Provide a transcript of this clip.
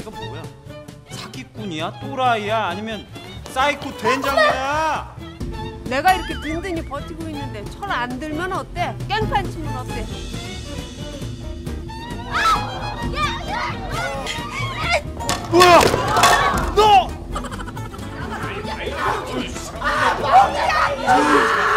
네가 뭐야? 사기꾼이야? 또라이야? 아니면 사이코 된장이야? 내가 이렇게 든든히 버티고 있는데 철 안 들면 어때? 깽판 치면 어때? 뭐야? 너!